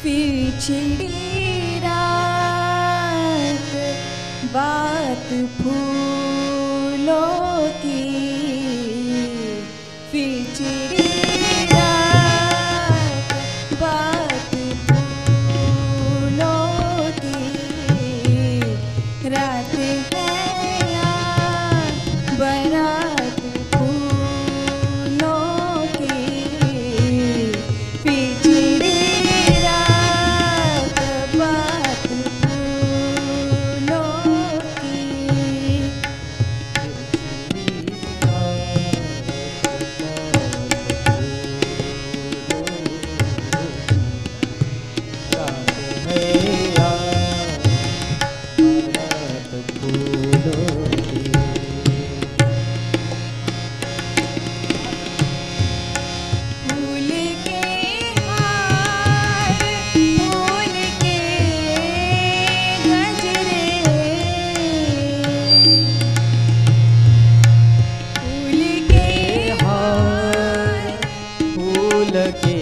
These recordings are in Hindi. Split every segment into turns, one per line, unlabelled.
पिछड़ी रात बात फूलों की, पिछड़ी रात बात फूलों की, रात है यार बारात फूलों की, पिछड़ी रात बात फूलों की। फूल के हार फूल के गजरे, फूल के हार
फूल के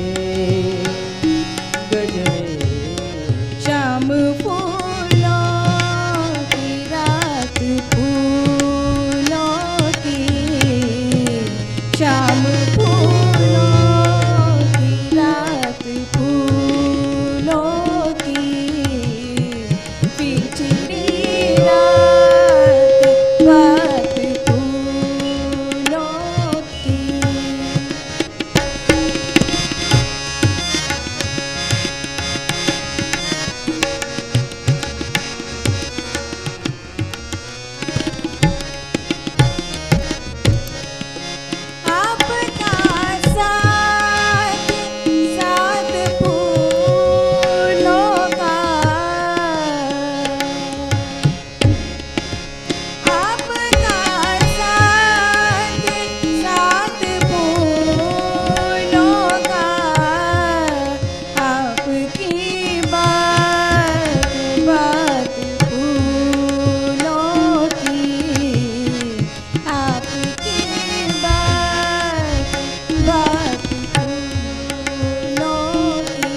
गजरे,
शाम फूलों की रात फूलों की, शाम फूलों की रात फूलों की, पिछड़ी रात बात फूलों की। आपका साथ साथ फूलों का, आपका साथ साथ फूलों का, आपकी बात बात फूलों की, आपकी बात बात फूलों की,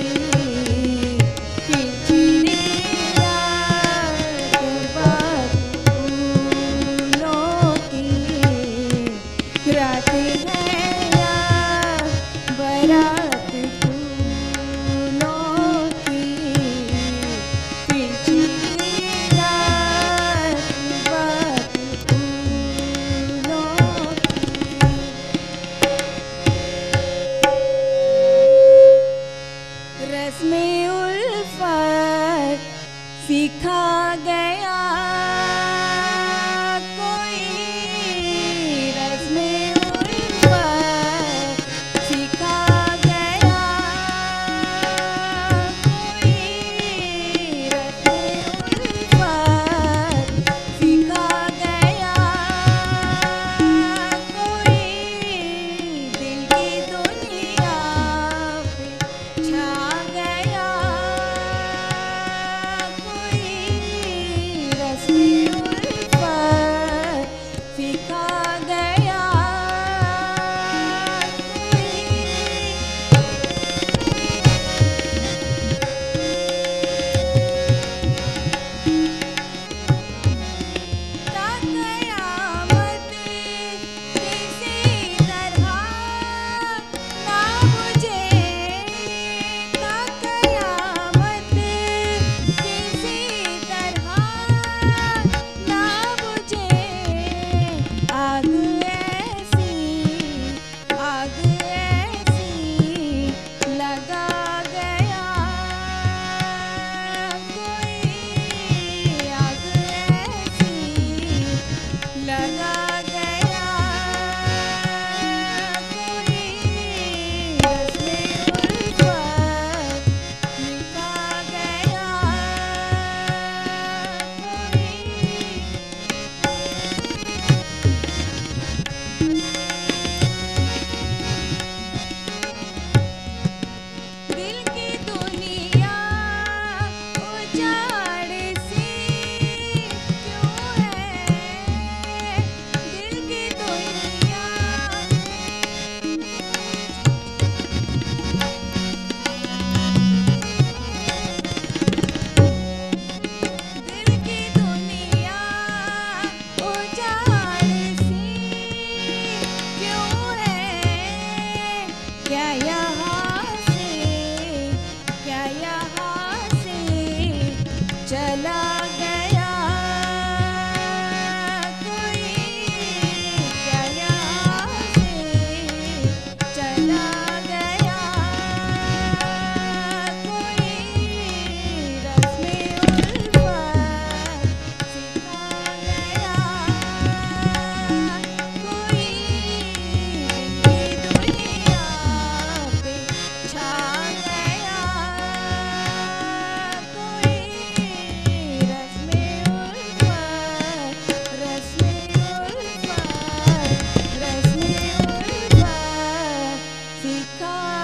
पिछड़ी रात बात फूलों की, रात है यार बारात फूलों की, पिछड़ी रात बात फूलों की। रस्मे उल्फत सिखा गया कोई, रस्मे उल्फत सिखा